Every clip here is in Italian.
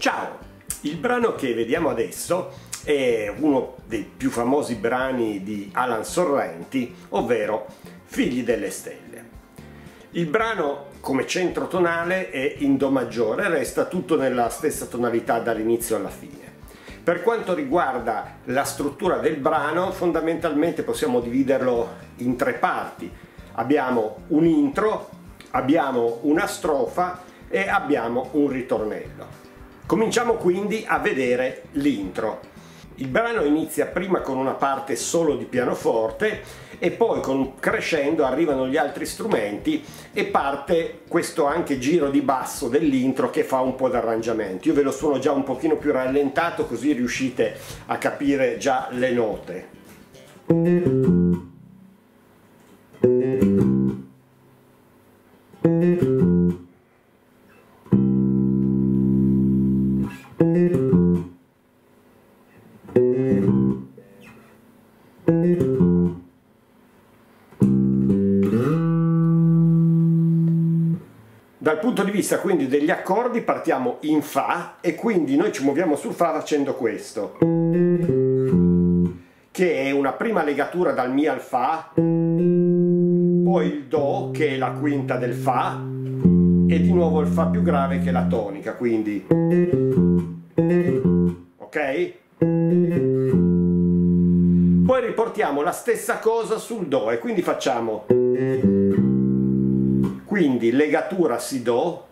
Ciao! Il brano che vediamo adesso è uno dei più famosi brani di Alan Sorrenti, ovvero Figli delle Stelle. Il brano come centro tonale è in Do maggiore, resta tutto nella stessa tonalità dall'inizio alla fine. Per quanto riguarda la struttura del brano, fondamentalmente possiamo dividerlo in tre parti. Abbiamo un intro, abbiamo una strofa e abbiamo un ritornello. Cominciamo quindi a vedere l'intro. Il brano inizia prima con una parte solo di pianoforte e poi crescendo arrivano gli altri strumenti e parte questo anche giro di basso dell'intro che fa un po' d'arrangiamento. Io ve lo suono già un pochino più rallentato così riuscite a capire già le note. Dal punto di vista quindi degli accordi partiamo in Fa e quindi noi ci muoviamo sul Fa facendo questo, che è una prima legatura dal Mi al Fa, poi il Do che è la quinta del Fa e di nuovo il Fa più grave che è la tonica, quindi ok? Poi riportiamo la stessa cosa sul Do e quindi facciamo legatura Si Do,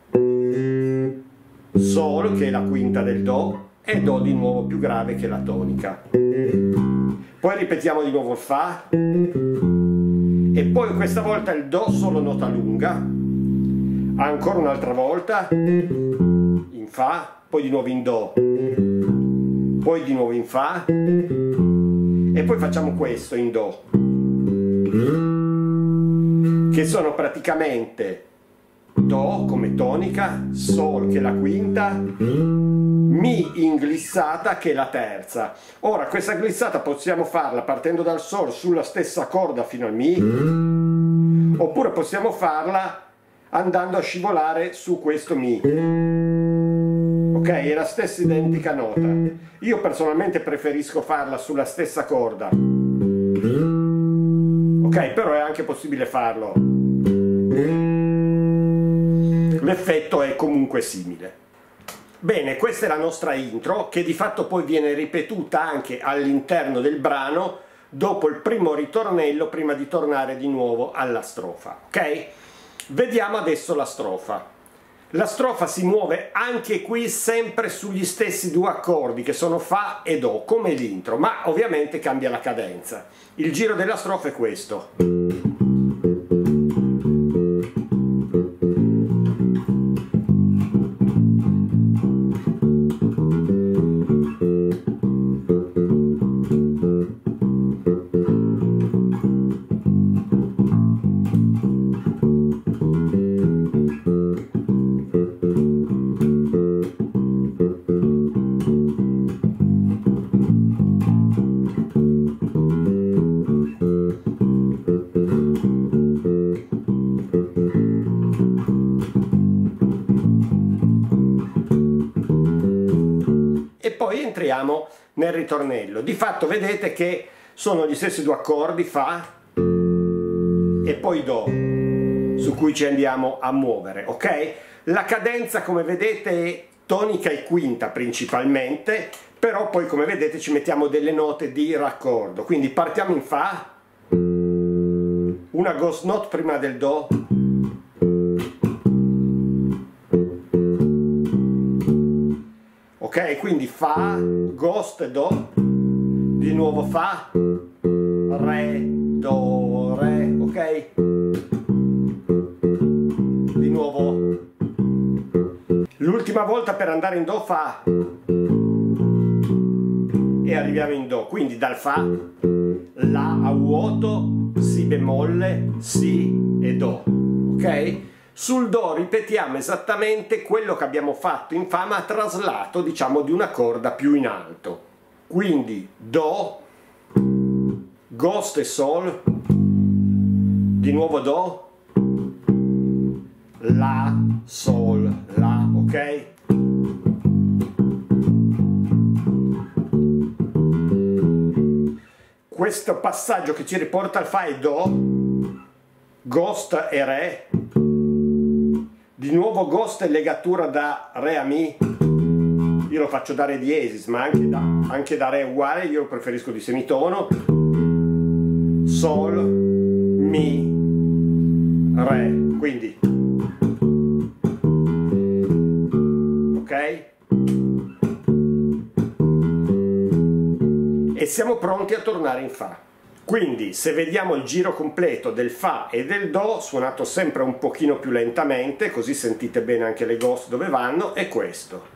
Sol che è la quinta del Do e Do di nuovo più grave che è la tonica. Poi ripetiamo di nuovo il Fa e poi questa volta il Do solo nota lunga, ancora un'altra volta in Fa, poi di nuovo in Do, poi di nuovo in Fa e poi facciamo questo in Do, che sono praticamente Do come tonica, Sol che è la quinta, Mi in glissata che è la terza. Ora questa glissata possiamo farla partendo dal Sol sulla stessa corda fino al Mi, oppure possiamo farla andando a scivolare su questo Mi. Ok, è la stessa identica nota. Io personalmente preferisco farla sulla stessa corda. Ok, però è anche possibile farlo. L'effetto è comunque simile. Bene, questa è la nostra intro, che di fatto poi viene ripetuta anche all'interno del brano dopo il primo ritornello, prima di tornare di nuovo alla strofa. Ok? Vediamo adesso la strofa. La strofa si muove anche qui sempre sugli stessi due accordi che sono Fa e Do, come l'intro, ma ovviamente cambia la cadenza. Il giro della strofa è questo. Poi entriamo nel ritornello. Di fatto vedete che sono gli stessi due accordi, Fa e poi Do, su cui ci andiamo a muovere, ok? La cadenza, come vedete, è tonica e quinta principalmente, però poi come vedete ci mettiamo delle note di raccordo. Quindi partiamo in Fa, una ghost note prima del Do, ok, quindi Fa, Ghost, Do, di nuovo Fa, Re, Do, Re, ok? Di nuovo. L'ultima volta per andare in Do Fa e arriviamo in Do, quindi dal Fa, La a vuoto, Si bemolle, Si e Do, ok? Sul Do ripetiamo esattamente quello che abbiamo fatto in Fa ma traslato, diciamo, di una corda più in alto. Quindi Do, Ghost e Sol, di nuovo Do, La, Sol, La, ok? questo passaggio che ci riporta al Fa è Do, Ghost e Re, di nuovo Ghost e legatura da Re a Mi, io lo faccio da Re diesis, ma anche da Re uguale, io lo preferisco di semitono, Sol, Mi, Re, quindi, ok? E siamo pronti a tornare in Fa. Quindi se vediamo il giro completo del Fa e del Do, suonato sempre un pochino più lentamente, così sentite bene anche le ghost dove vanno, è questo.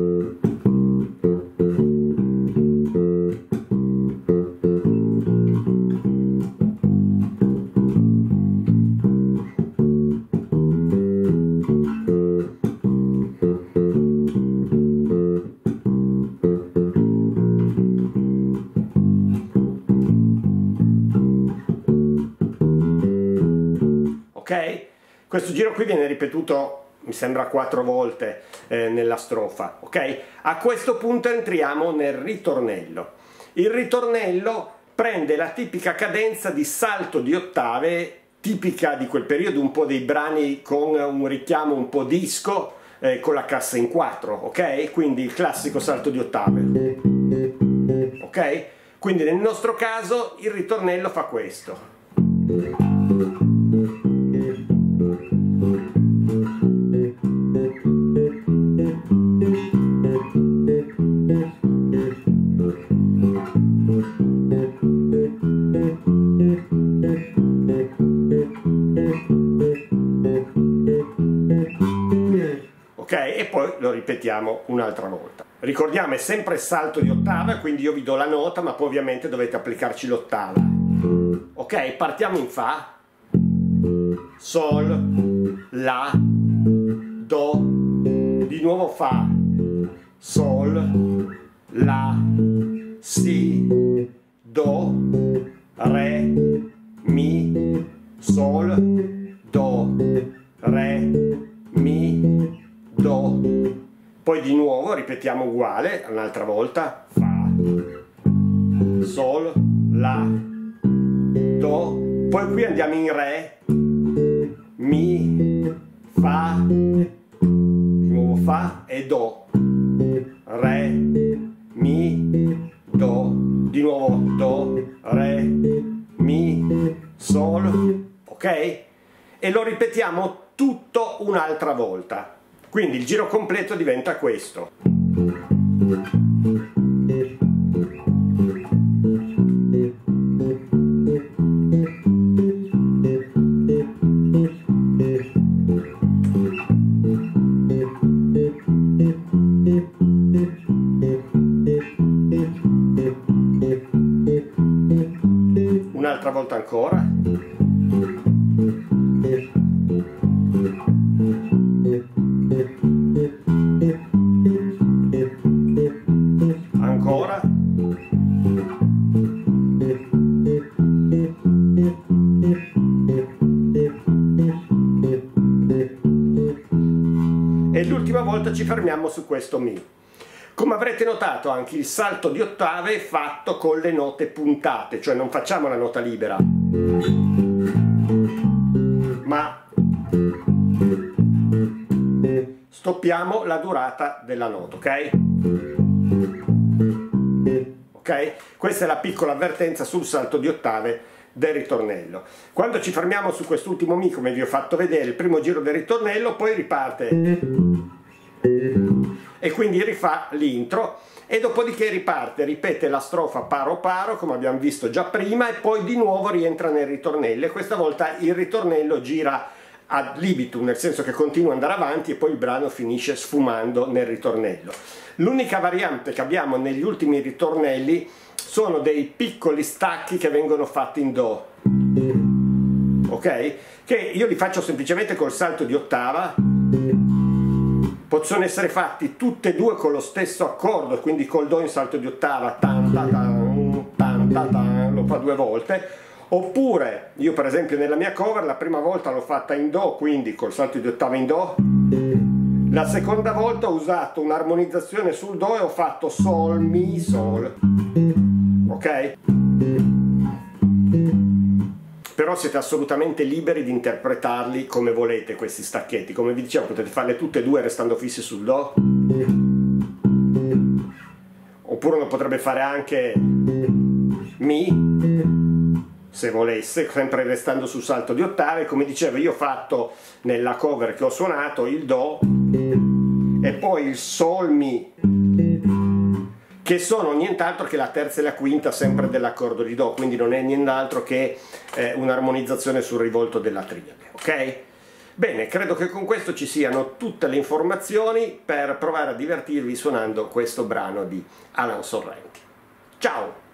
Ok? Questo giro qui viene ripetuto, mi sembra 4 volte nella strofa, ok? A questo punto entriamo nel ritornello. Il ritornello prende la tipica cadenza di salto di ottave, tipica di quel periodo, un po' dei brani con un richiamo un po' disco, con la cassa in 4, ok? Quindi il classico salto di ottave, ok? Quindi nel nostro caso il ritornello fa questo. Ok, e poi lo ripetiamo un'altra volta. Ricordiamo, è sempre salto di ottava, quindi io vi do la nota, ma poi ovviamente dovete applicarci l'ottava. Ok, partiamo in Fa, Sol, La, Do, di nuovo Fa, Sol, La, Si, Do, Re, Mi, Sol, Do, Re, Mi, Do, poi di nuovo ripetiamo uguale, un'altra volta, Fa, Sol, La, Do, poi qui andiamo in Re, Mi, Fa, di nuovo Fa e Do, Re, Mi, Do, di nuovo Do, Re, Mi, Sol, ok? E lo ripetiamo tutto un'altra volta. Quindi il giro completo diventa questo. Un'altra volta ancora. Ancora. E l'ultima volta ci fermiamo su questo Mi. Come avrete notato, anche il salto di ottave è fatto con le note puntate, cioè non facciamo la nota libera, ma stoppiamo la durata della nota, ok? Ok? Questa è la piccola avvertenza sul salto di ottave del ritornello. Quando ci fermiamo su quest'ultimo Mi, come vi ho fatto vedere, il primo giro del ritornello, poi riparte e quindi rifà l'intro e dopodiché riparte, ripete la strofa paro paro come abbiamo visto già prima e poi di nuovo rientra nel ritornello e questa volta il ritornello gira ad libitum, nel senso che continua ad andare avanti e poi il brano finisce sfumando nel ritornello. L'unica variante che abbiamo negli ultimi ritornelli sono dei piccoli stacchi che vengono fatti in Do, ok? Che io li faccio semplicemente col salto di ottava. Possono essere fatti tutte e due con lo stesso accordo, quindi col Do in salto di ottava, tan, ta, tan, ta, tan, lo fa 2 volte, oppure io per esempio nella mia cover la prima volta l'ho fatta in Do, quindi col salto di ottava in Do, la seconda volta ho usato un'armonizzazione sul Do e ho fatto Sol, Mi, Sol, ok? però siete assolutamente liberi di interpretarli come volete questi stacchetti. Come vi dicevo, potete farle tutte e due restando fissi sul Do, oppure uno potrebbe fare anche Mi, se volesse, sempre restando sul salto di ottave. Come dicevo, io ho fatto nella cover che ho suonato il Do e poi il Sol Mi, che sono nient'altro che la terza e la quinta sempre dell'accordo di Do, quindi non è nient'altro che un'armonizzazione sul rivolto della triade, ok? Bene, credo che con questo ci siano tutte le informazioni per provare a divertirvi suonando questo brano di Alan Sorrenti. Ciao!